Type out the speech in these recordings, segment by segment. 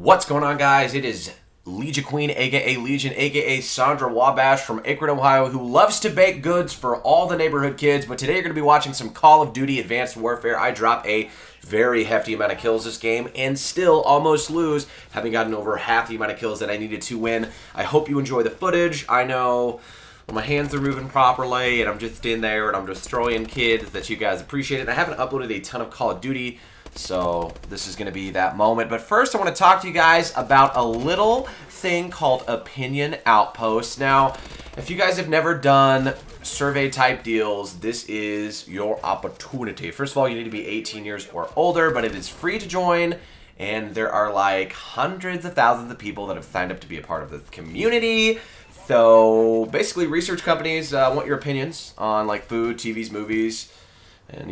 What's going on, guys? It is Legion Queen, aka Legion, aka Sandra Wabash from Akron, Ohio, who loves to bake goods for all the neighborhood kids. But today you're going to be watching some Call of Duty Advanced Warfare. I drop a very hefty amount of kills this game and still almost lose, having gotten over half the amount of kills that I needed to win. I hope you enjoy the footage. I know my hands are moving properly and I'm just in there and I'm destroying kids, that you guys appreciate it. I haven't uploaded a ton of Call of Duty, so this is going to be that moment. But first I want to talk to you guys about a little thing called Opinion Outpost. Now, if you guys have never done survey type deals, this is your opportunity. First of all, you need to be 18 years or older, but it is free to join. And there are like hundreds of thousands of people that have signed up to be a part of this community. So basically, research companies want your opinions on like food, TVs, movies, and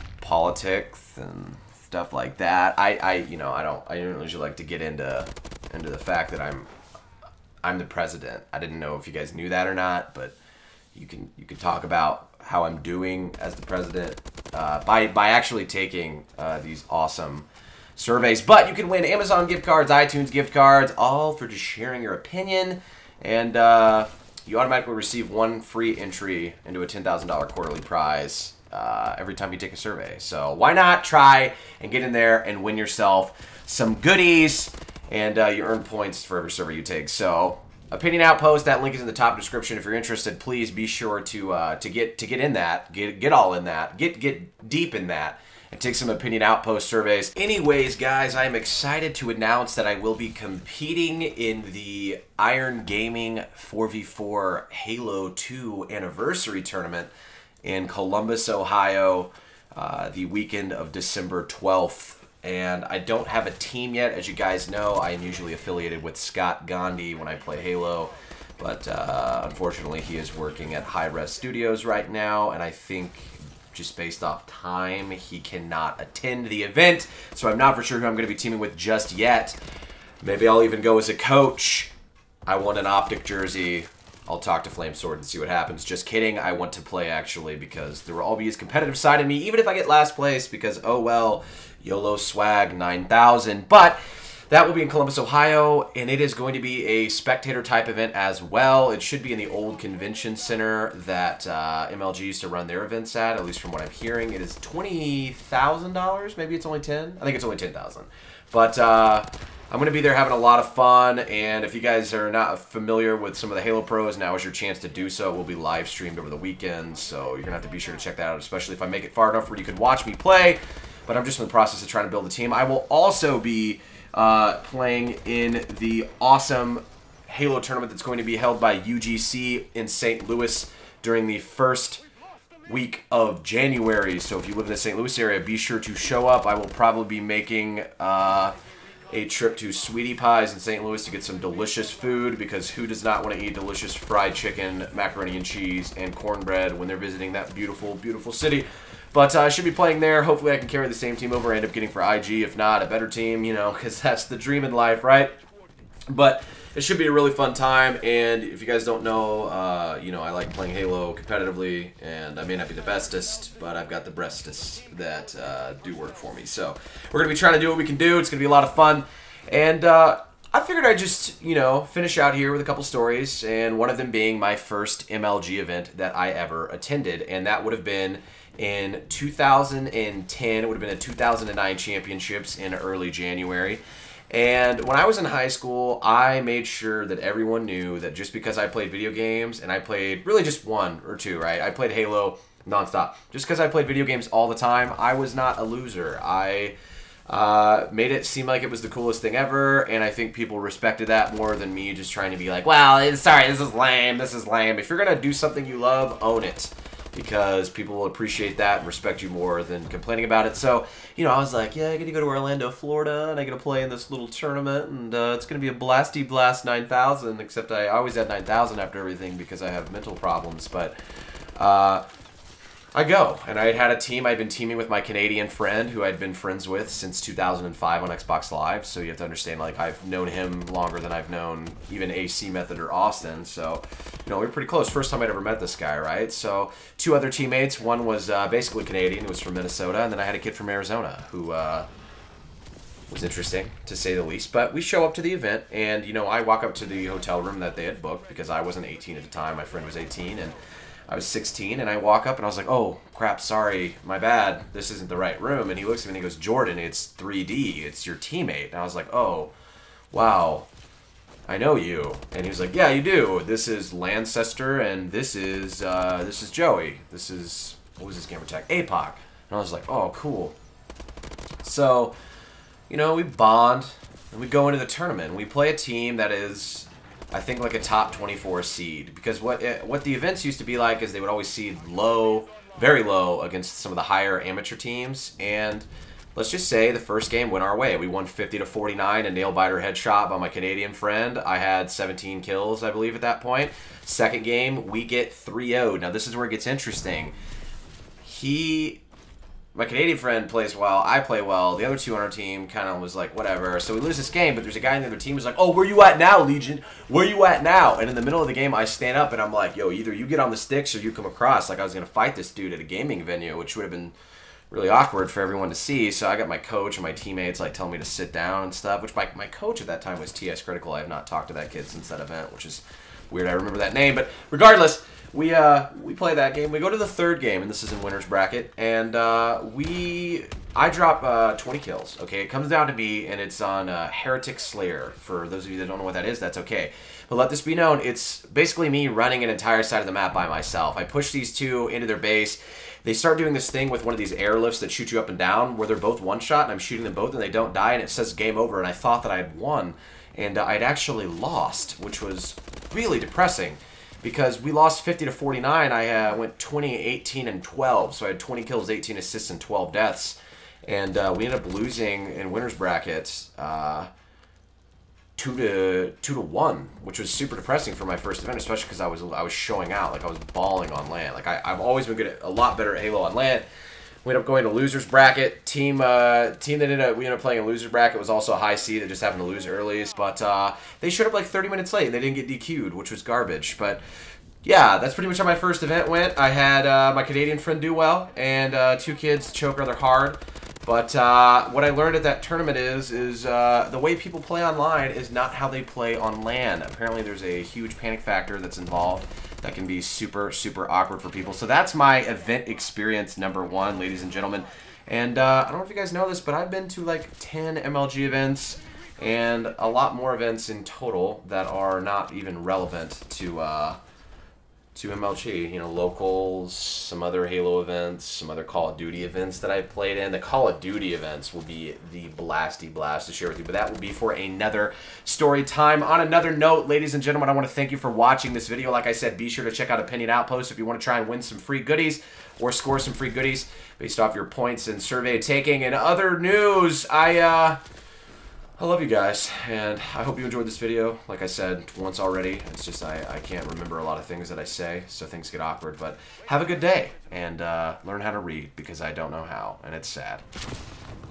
politics and stuff like that. I don't usually like to get into the fact that I'm the president. I didn't know if you guys knew that or not, but you can talk about how I'm doing as the president by actually taking these awesome surveys. But you can win Amazon gift cards, iTunes gift cards, all for just sharing your opinion. And you automatically receive one free entry into a $10,000 quarterly prize every time you take a survey. So why not try and get in there and win yourself some goodies, and you earn points for every survey you take. So Opinion Outpost, that link is in the top description. If you're interested, please be sure to get in that, get all in that, get deep in that, and take some Opinion Outpost surveys. Anyways, guys, I'm excited to announce that I will be competing in the Iron Gaming 4v4 Halo 2 Anniversary Tournament in Columbus, Ohio, the weekend of December 12th. And I don't have a team yet. As you guys know, I am usually affiliated with Scott Gandhi when I play Halo. But unfortunately, he is working at Hi-Res Studios right now, and I think just based off time, he cannot attend the event. So I'm not for sure who I'm going to be teaming with just yet. Maybe I'll even go as a coach. I want an Optic jersey. I'll talk to Flamesword and see what happens. Just kidding. I want to play, actually, because there will all be his competitive side of me, even if I get last place, because, oh well, YOLO swag 9,000. But that will be in Columbus, Ohio, and it is going to be a spectator-type event as well. It should be in the old convention center that MLG used to run their events at least from what I'm hearing. It is $20,000. Maybe it's only 10. I think it's only 10,000. But I'm going to be there having a lot of fun, and if you guys are not familiar with some of the Halo pros, now is your chance to do so. It will be live streamed over the weekend, so you're going to have to be sure to check that out, especially if I make it far enough where you can watch me play. But I'm just in the process of trying to build a team. I will also be playing in the awesome Halo tournament that's going to be held by UGC in St. Louis during the first week of January. So if you live in the St. Louis area, be sure to show up. I will probably be making a trip to Sweetie Pies in St. Louis to get some delicious food, because who does not want to eat delicious fried chicken, macaroni and cheese, and cornbread when they're visiting that beautiful, beautiful city. But I should be playing there. Hopefully I can carry the same team over, end up getting for IG. If not, a better team, because that's the dream in life, right? But it should be a really fun time, and if you guys don't know, I like playing Halo competitively, and I may not be the bestest, but I've got the breastest that do work for me. So we're going to be trying to do what we can do. It's going to be a lot of fun, and I figured I'd just, finish out here with a couple stories, and one of them being my first MLG event that I ever attended, and that would have been in 2010. It would have been the 2009 championships in early January. And when I was in high school, I made sure that everyone knew that just because I played video games, and I played really just one or two, right? I played Halo nonstop. Just because I played video games all the time, I was not a loser. I made it seem like it was the coolest thing ever, and I think people respected that more than me just trying to be like, well, sorry, this is lame, this is lame. If you're going to do something you love, own it, because people will appreciate that and respect you more than complaining about it. So, I was like, yeah, I get to go to Orlando, Florida, and I get to play in this little tournament, and it's going to be a blasty blast 9,000, except I always had 9,000 after everything because I have mental problems. But I go, and I had a team. I'd been teaming with my Canadian friend who I'd been friends with since 2005 on Xbox Live, so you have to understand, like, I've known him longer than I've known even AC Method or Austin, so, we were pretty close. First time I'd ever met this guy, right? So, two other teammates. One was basically Canadian, who was from Minnesota, and then I had a kid from Arizona who was interesting, to say the least. But we show up to the event, and, you know, I walk up to the hotel room that they had booked because I wasn't 18 at the time. My friend was 18, and I was 16, and I walk up, and I was like, oh, crap, sorry, my bad. This isn't the right room. And he looks at me, and he goes, Jordan, it's 3D. It's your teammate. And I was like, oh, wow, I know you. And he was like, yeah, you do. This is Lancester, and this is Joey. This is, what was his gamer tag? APOC. And I was like, oh, cool. So, you know, we bond, and we go into the tournament. We play a team that is, I think, like a top 24 seed. Because what the events used to be like is they would always seed low, very low, against some of the higher amateur teams. And let's just say the first game went our way. We won 50-49, a nail-biter headshot by my Canadian friend. I had 17 kills, I believe, at that point. Second game, we get 3-0'd. Now, this is where it gets interesting. My Canadian friend plays well, I play well, the other two on our team kind of was like, whatever. So we lose this game, but there's a guy in the other team who's like, oh, where you at now, Legion? Where you at now? And in the middle of the game, I stand up and I'm like, yo, either you get on the sticks or you come across. Like I was going to fight this dude at a gaming venue, which would have been really awkward for everyone to see. So I got my coach and my teammates like telling me to sit down and stuff, which my coach at that time was TS Critical. I have not talked to that kid since that event, which is weird. I remember that name, but regardless, we play that game. We go to the third game, and this is in winner's bracket, and I drop 20 kills. Okay, it comes down to me, and it's on Heretic Slayer. For those of you that don't know what that is, that's okay. But let this be known, it's basically me running an entire side of the map by myself. I push these two into their base. They start doing this thing with one of these airlifts that shoot you up and down, where they're both one-shot, and I'm shooting them both, and they don't die, and it says game over, and I thought that I had won, and I'd actually lost, which was really depressing. Because we lost 50-49, I went 20, 18, and 12. So I had 20 kills, 18 assists, and 12 deaths. And we ended up losing in winner's brackets 2-1, which was super depressing for my first event, especially because I was showing out. Like I was balling on land. Like I've always been a lot better at Halo on land. We ended up going to loser's bracket. Team that we ended up playing in loser's bracket was also a high seed that just happened to lose early. But they showed up like 30 minutes late and they didn't get DQ'd, which was garbage. But yeah, that's pretty much how my first event went. I had my Canadian friend do well and two kids choke rather hard. But what I learned at that tournament is the way people play online is not how they play on LAN. Apparently there's a huge panic factor that's involved that can be super, super awkward for people. So that's my event experience number one, ladies and gentlemen. And I don't know if you guys know this, but I've been to like 10 MLG events and a lot more events in total that are not even relevant to MLG, you know, locals, some other Halo events, some other Call of Duty events that I've played in. The Call of Duty events will be the blasty blast to share with you, but that will be for another story time. On another note, ladies and gentlemen, I want to thank you for watching this video. Like I said, be sure to check out Opinion Outpost if you want to try and win some free goodies or score some free goodies based off your points and survey taking. And other news, I love you guys, and I hope you enjoyed this video. Like I said once already, it's just I can't remember a lot of things that I say, so things get awkward. But have a good day, and learn how to read, because I don't know how, and it's sad.